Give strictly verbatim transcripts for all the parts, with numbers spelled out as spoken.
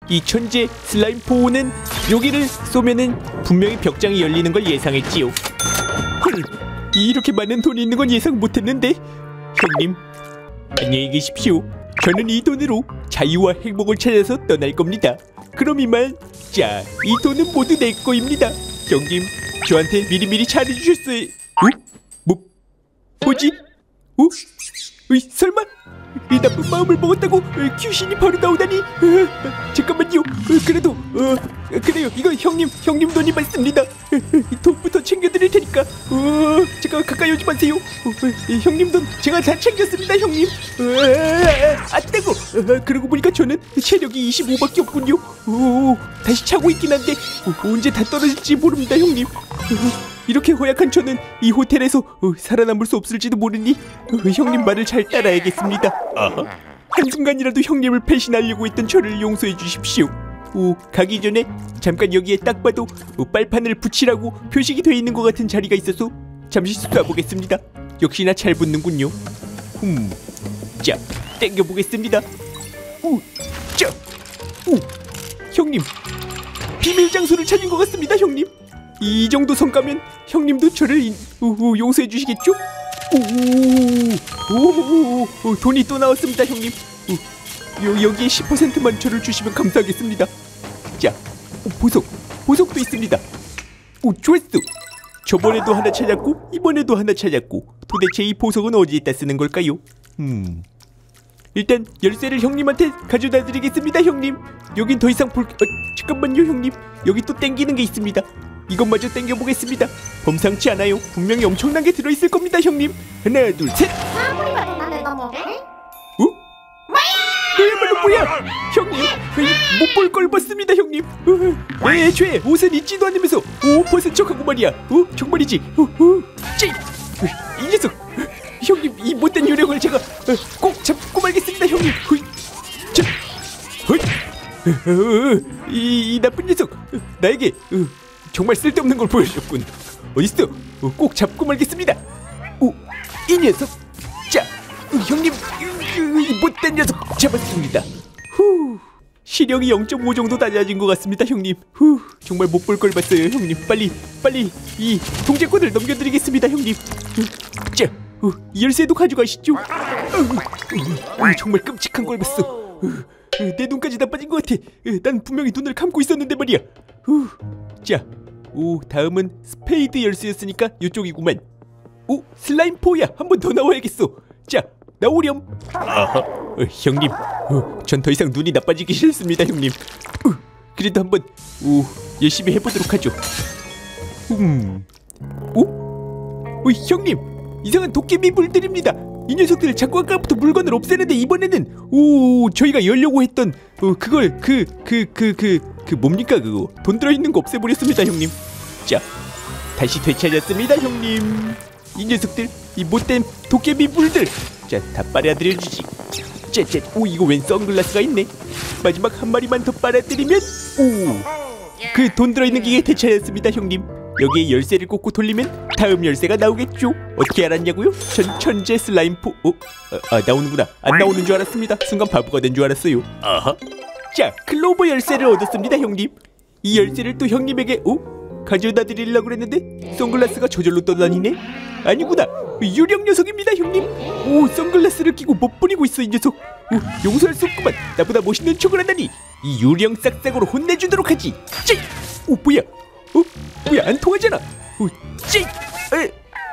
이 천재 슬라임포는 여기를 쏘면은 분명히 벽장이 열리는 걸 예상했지요. 헐, 이렇게 많은 돈이 있는 건 예상 못했는데. 형님, 안녕히 계십시오. 저는 이 돈으로 자유와 행복을 찾아서 떠날 겁니다. 그럼 이만. 자, 이 돈은 모두 내 거입니다. 형님, 저한테 미리미리 잘해주셨어요. 어? 뭐, 뭐지? 어? 으이, 설마? 이 나쁜 마음을 먹었다고 어, 귀신이 바로 나오다니. 어, 잠깐만요. 어, 그래도 어, 그래요. 이거 형님 형님 돈이 맞습니다. 어, 돈부터 챙겨드릴 테니까 어, 제가 가까이 오지 마세요. 어, 어, 형님 돈 제가 다 챙겼습니다. 형님. 어, 아따고. 어, 그러고 보니까 저는 체력이 이십오밖에 없군요. 어, 다시 차고 있긴 한데 어, 언제 다 떨어질지 모릅니다. 형님. 어, 이렇게 허약한 저는 이 호텔에서 어, 살아남을 수 없을지도 모르니 어, 형님 말을 잘 따라야겠습니다. 아하. 한순간이라도 형님을 배신하려고 했던 저를 용서해 주십시오. 오, 가기 전에 잠깐 여기에 딱 봐도 어, 빨판을 붙이라고 표식이 되어 있는 것 같은 자리가 있어서 잠시 쏴보겠습니다. 역시나 잘 붙는군요. 흠, 자, 당겨보겠습니다. 우, 자, 우, 형님, 비밀 장소를 찾은 것 같습니다. 형님, 이 정도 성과면 형님도 저를 인, 우, 우, 용서해 주시겠죠? 오, 오, 오, 돈이 또 나왔습니다. 형님. 오, 여, 여기에 십 퍼센트만 저를 주시면 감사하겠습니다. 자, 오, 보석, 보석도 있습니다. 오, 좋았어. 저번에도 하나 찾았고 이번에도 하나 찾았고 도대체 이 보석은 어디에다 쓰는 걸까요? 음, 일단 열쇠를 형님한테 가져다 드리겠습니다. 형님, 여긴 더 이상 볼... 어, 잠깐만요. 형님, 여기 또 땡기는 게 있습니다. 이것마저 땡겨보겠습니다. 범상치 않아요. 분명히 엄청난 게 들어있을 겁니다. 형님, 하나 둘 셋. 어? 너야말로 뭐야? 형님, 못 볼 걸 봤습니다. 형님. 어, 애초에 옷은 입지도 않으면서 옷 벗은 척하고 말이야. 어? 정말이지. 어, 어. 찌! 이 녀석. 형님, 이 못된 요령을 제가 꼭 잡고 말겠습니다. 형님. 자, 어, 이, 이 나쁜 녀석, 나에게 어, 정말 쓸데없는 걸 보여줬군. 어딨어? 어, 꼭 잡고 말겠습니다. 오, 이 녀석. 자, 어, 형님, 이, 이 못된 녀석 잡았습니다. 후, 시력이 영 점 오 정도 낮아진 것 같습니다. 형님. 후, 정말 못 볼 걸 봤어요. 형님, 빨리 빨리 이 통제권을 넘겨드리겠습니다. 형님. 어, 자, 어, 이 열쇠도 가져가시죠. 어, 어, 어, 정말 끔찍한 걸 봤어. 어, 어, 내 눈까지 나빠진 것 같아. 어, 난 분명히 눈을 감고 있었는데 말이야. 후, 자, 오, 다음은 스페이드 열쇠였으니까 이쪽이구만. 오, 슬라임포야. 한 번 더 나와야겠어. 자, 나오렴. 아하, 어, 형님, 어, 전 더 이상 눈이 나빠지기 싫습니다. 형님. 어, 그래도 한번 오, 열심히 해보도록 하죠. 음, 오, 오, 형님, 이상한 도깨비 물들입니다. 이 녀석들 자꾸 아까부터 물건을 없애는데 이번에는 오, 저희가 열려고 했던 어, 그걸 그 그 그 그 그 뭡니까 그거 돈 들어있는 거 없애버렸습니다. 형님. 자, 다시 되찾았습니다. 형님, 이 녀석들, 이 못된 도깨비 물들, 자, 다 빨아들여주지. 째째. 오, 이거 웬 선글라스가 있네. 마지막 한 마리만 더 빨아들이면 오, 그 돈 들어있는 기계 되찾았습니다. 형님, 여기에 열쇠를 꽂고 돌리면 다음 열쇠가 나오겠죠. 어떻게 알았냐고요? 전 천재 슬라임포. 어? 아, 아, 나오는구나. 안 나오는 줄 알았습니다. 순간 바보가 된 줄 알았어요. 아하. 자, 클로버 열쇠를 얻었습니다. 형님, 이 열쇠를 또 형님에게 어? 가져다 드리려고 그랬는데 선글라스가 저절로 떠다니네? 아니구나, 유령 녀석입니다. 형님. 오, 선글라스를 끼고 못 부리고 있어 이 녀석. 오, 용서할 수 없구만. 나보다 멋있는 척을 하다니. 이 유령 싹싹으로 혼내주도록 하지. 찌! 오, 뭐야? 어? 뭐야, 안 통하잖아. 오, 찌! 에,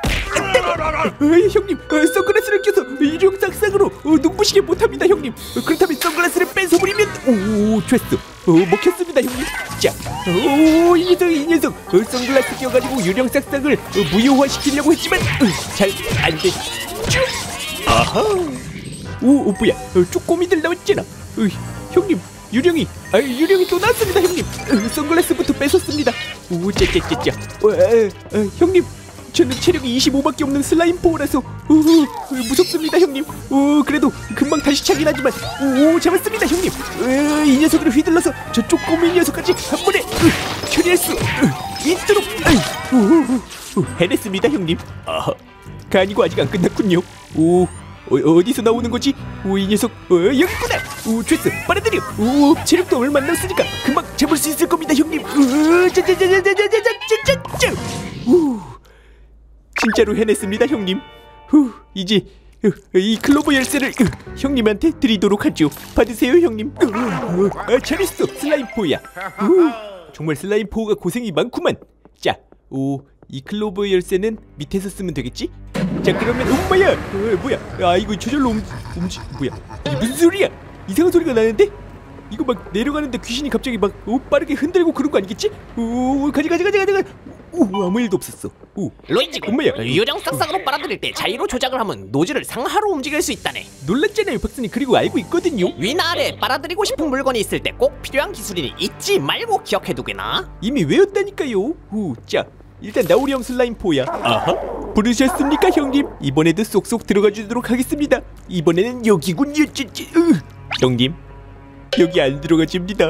어, 형님, 어, 선글라스를 껴서 유령 싹싹으로 어, 눈부시게 못합니다. 형님. 어, 그렇다면 선글라스를 뺏어버리면 오, 좋았어. 어, 먹혔습니다. 형님. 자, 오, 이 녀석, 이 녀석. 어, 선글라스 껴가지고 유령 싹싹을 어, 무효화시키려고 했지만 어, 잘 안 됐죠? 아하. 오, 오, 뭐야, 어, 쪼꼬미들 나왔잖아. 어, 형님, 유령이, 아, 유령이 또 나왔습니다. 형님. 어, 선글라스부터 뺏었습니다. 오, 째째째째. 어, 어, 어, 형님, 저는 체력이 이십오밖에 없는 슬라임포라서 어, 어, 무섭습니다. 형님. 어, 그래도 금방 다시 차긴 하지만 오, 잡았습니다. 형님. 어, 이 녀석을 휘둘러서 저 쪼꼬미 녀석까지 한 번에 어, 처리할 수 어, 있도록 어, 어, 어, 해냈습니다. 형님. 아, 가 아니고 아직 안 끝났군요. 오, 어, 어디서 나오는 거지? 오, 이 녀석 어, 여기 있구나. 오, 됐어. 빨아들여. 오, 체력도 얼마 안 남았으니까 금방 잡을 수 있을 겁니다, 형님. 짜자자자자자자자자자. 오, 진짜로 해냈습니다, 형님. 후, 이제 이 클로버 열쇠를 형님한테 드리도록 하죠. 받으세요, 형님. 아, 잘했어, 슬라임포야. 오, 정말 슬라임포가 고생이 많구만. 자, 오, 이 클로버 열쇠는 밑에서 쓰면 되겠지? 자, 그러면 엄마야, 어, 뭐야? 아, 이거 저절로 움, 움직, 뭐야? 이게 무슨 소리야? 이상한 소리가 나는데? 이거 막 내려가는데 귀신이 갑자기 막 오, 빠르게 흔들고 그런 거 아니겠지? 오, 가지 가지 가지 가지. 오, 아무 일도 없었어. 오, 로이지, 엄마야. 유령 싹싹으로 빨아들일 때 자위로 조작을 하면 노즐을 상하로 움직일 수 있다네. 놀랐잖아요, 박사님. 그리고 알고 있거든요. 위나 아래 빨아들이고 싶은 물건이 있을 때 꼭 필요한 기술이니 잊지 말고 기억해두게나. 이미 외웠다니까요. 오, 자, 일단 나우리형 슬라임포야. 아하, 부르셨습니까, 형님? 이번에도 쏙쏙 들어가 주도록 하겠습니다. 이번에는 여기군요. 찌찌. 으, 형님, 여기 안 들어가집니다.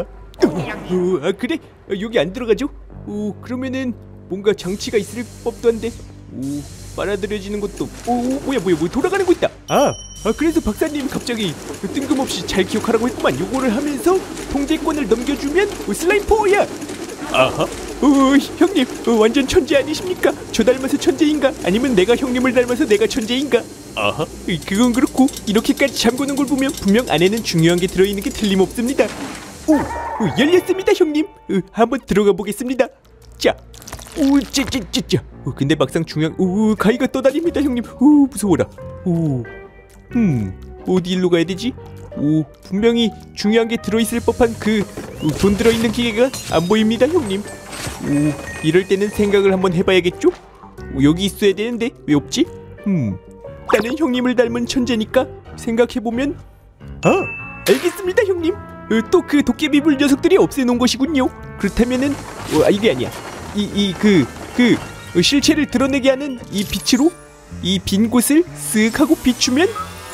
어, 아, 그래? 아, 여기 안 들어가죠? 오, 그러면은 뭔가 장치가 있을 법도 한데. 오, 빨아들여지는 것도. 오, 뭐야 뭐야 뭐 돌아가는 거 있다. 아, 아 그래서 박사님 갑자기 뜬금없이 잘 기억하라고 했구만. 요거를 하면서 통제권을 넘겨주면 오, 슬라임포야. 아하. 어, 형님, 어, 완전 천재 아니십니까? 저 닮아서 천재인가? 아니면 내가 형님을 닮아서 내가 천재인가? 아하, 그건 그렇고 이렇게까지 잠그는 걸 보면 분명 안에는 중요한 게 들어있는 게 틀림없습니다. 오, 오, 열렸습니다, 형님. 어, 한번 들어가 보겠습니다. 자, 오, 찌찌찌찌. 어, 근데 막상 중요한, 오, 가위가 떠다닙니다, 형님. 오, 무서워라. 오, 음, 어디 일로 가야 되지? 오, 분명히 중요한 게 들어있을 법한 그 돈 들어있는 기계가 안 보입니다, 형님. 오, 이럴 때는 생각을 한번 해봐야겠죠? 오, 여기 있어야 되는데 왜 없지? 음, 나는 형님을 닮은 천재니까 생각해보면. 아, 알겠습니다, 형님. 어, 또 그 도깨비불 녀석들이 없애놓은 것이군요. 그렇다면은 어, 아, 이게 아니야. 이 이 그 그 어, 실체를 드러내게 하는 이 빛으로 이 빈 곳을 쓱 하고 비추면.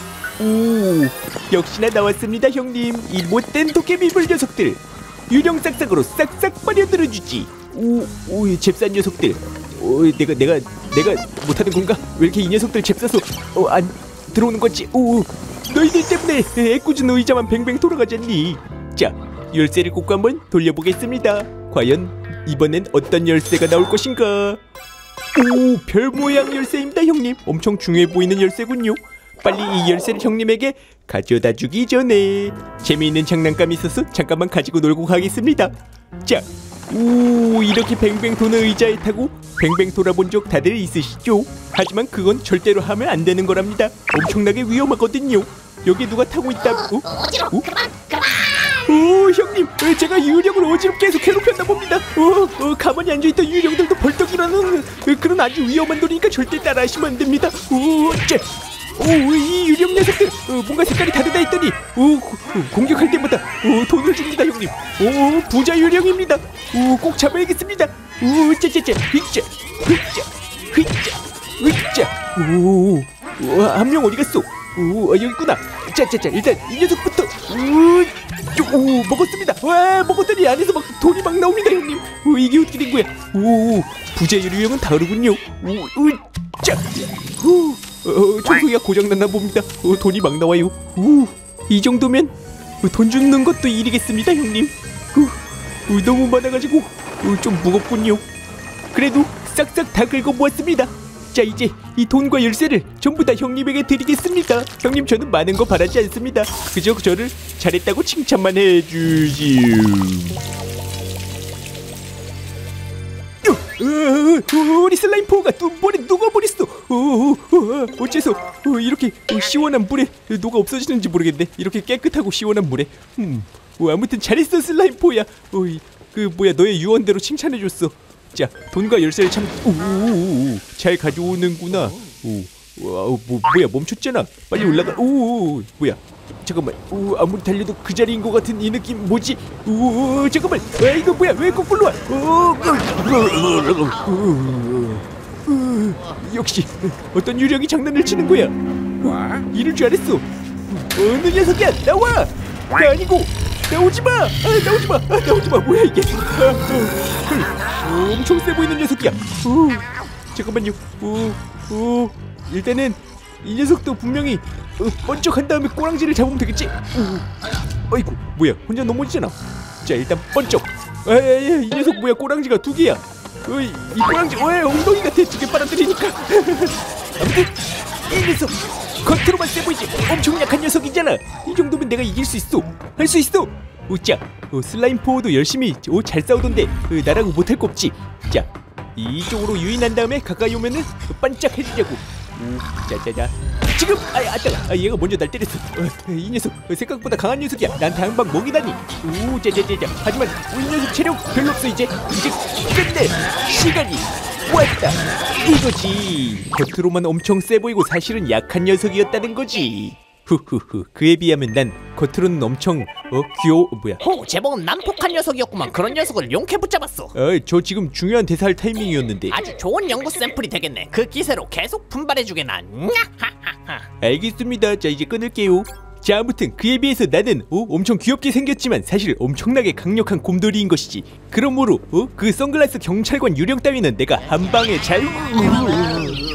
오, 역시나 나왔습니다, 형님. 이 못된 도깨비불 녀석들 유령 싹싹으로 싹싹 빨아들여주지. 오, 오, 잽싼 녀석들. 오, 내가 내가 내가 못하는 건가? 왜 이렇게 이 녀석들 잽싸서 어, 안 들어오는 거지? 오, 너희들 때문에 애꿎은 의자만 뱅뱅 돌아가잖니. 자, 열쇠를 꽂고 한번 돌려보겠습니다. 과연 이번엔 어떤 열쇠가 나올 것인가? 오, 별 모양 열쇠입니다, 형님. 엄청 중요해 보이는 열쇠군요. 빨리 이 열쇠를 형님에게 가져다 주기 전에 재미있는 장난감이 있어서 잠깐만 가지고 놀고 가겠습니다. 자, 오, 이렇게 뱅뱅 도는 의자에 타고 뱅뱅 돌아본 적 다들 있으시죠? 하지만 그건 절대로 하면 안 되는 거랍니다. 엄청나게 위험하거든요. 여기 누가 타고 있다. 어? 어? 그만 그만. 오, 형님, 제가 유령을 어지럽게 해서 괴롭혔나 봅니다. 어, 어, 가만히 앉아있던 유령들도 벌떡 일어나는 그런 아주 위험한 놀이니까 절대 따라하시면 안 됩니다. 오, 쟤. 오, 이 유령 녀석들 어, 뭔가 색깔이 다르다 했더니 오, 고, 공격할 때마다 오, 돈을 줍니다, 형님. 오, 부자 유령입니다. 오, 꼭 잡아야겠습니다. 오, 짜짜짜, 휘짜, 휘짜, 휘짜, 휘짜. 오, 오, 한 명 어디 갔어? 오, 여기 있구나. 짜짜짜, 일단 이 녀석부터. 오, 오, 먹었습니다. 와, 먹었더니 안에서 막 돈이 막 나옵니다, 형님. 오, 이게 어떻게 된 거야? 오, 부자 유령은 다르군요. 오, 오, 짜, 후. 어, 청소기가 고장났나 봅니다. 어, 돈이 막 나와요. 우, 이 정도면 어, 돈 주는 것도 일이겠습니다, 형님. 우, 어, 너무 많아가지고 어, 좀 무겁군요. 그래도 싹싹 다 긁어모았습니다. 자, 이제 이 돈과 열쇠를 전부 다 형님에게 드리겠습니다. 형님, 저는 많은 거 바라지 않습니다. 그저 저를 잘했다고 칭찬만 해주지요. 어, 어, 우리 슬라임포가 또 물에 녹아버렸어. 어, 어, 어, 어째서 어, 이렇게 어, 시원한 물에 녹아 없어지는지 모르겠네. 이렇게 깨끗하고 시원한 물에. 음, 어, 아무튼 잘했어, 슬라임포야. 어, 그 뭐야, 너의 유언대로 칭찬해줬어. 자, 돈과 열쇠를 참 잘 가져오는구나. 오, 와, 뭐 뭐야, 멈췄잖아. 빨리 올라가. 오, 뭐야? 잠깐만. 오, 아무리 달려도 그 자리인 것 같은 이 느낌 뭐지? 오, 잠깐만. 아, 이거 뭐야? 왜 거꾸로 와? 오, 오, 오, 오, 역시 어떤 유령이 장난을 치는 거야. 어, 이럴 줄 알았어. 어느 녀석이야? 나와! 나 아니고 나오지 마! 아, 나오지 마! 아, 나오지 마! 뭐야 이게? 아, 어, 어, 엄청 세 보이는 녀석이야. 오, 잠깐만요. 오, 오, 일단은 이 녀석도 분명히 어, 번쩍한 다음에 꼬랑지를 잡으면 되겠지? 어, 아이고 뭐야 혼자 넘어지잖아. 자 일단 번쩍. 에이 이 녀석 뭐야 꼬랑지가 두 개야. 어이 이 꼬랑지 왜 엉덩이 같아 두 개 빨아들이니까. 아무튼 이 녀석 겉으로만 세 보이지 엄청 약한 녀석이잖아. 이 정도면 내가 이길 수 있어. 할 수 있어. 오자 어, 슬라임 포어도 열심히 오, 잘 싸우던데 어, 나랑 못할 거 없지. 자 이쪽으로 유인한 다음에 가까이 오면은 어, 반짝 해주자고. 자자자 지금 아야 아따가 아, 얘가 먼저 날 때렸어. 어, 이 녀석 어, 생각보다 강한 녀석이야. 나한테 한 방 먹이다니. 오 자자자자 하지만 이 녀석 체력 별로 없어. 이제 이제 끝내 시간이 왔다 이거지. 겉으로만 엄청 세 보이고 사실은 약한 녀석이었다는 거지. 후후후 그에 비하면 난 겉으로는 엄청 어 귀여워 어, 뭐야. 호 제법은 난폭한 녀석이었구만. 그런 녀석을 용케 붙잡았어. 어이 저 지금 중요한 대사할 타이밍이었는데. 아주 좋은 연구 샘플이 되겠네. 그 기세로 계속 분발해주게나. 냐하하하. 알겠습니다. 자 이제 끊을게요. 자 아무튼 그에 비해서 나는 어, 엄청 귀엽게 생겼지만 사실 엄청나게 강력한 곰돌이인 것이지. 그러므로 어, 그 선글라스 경찰관 유령 따위는 내가 한 방에 잘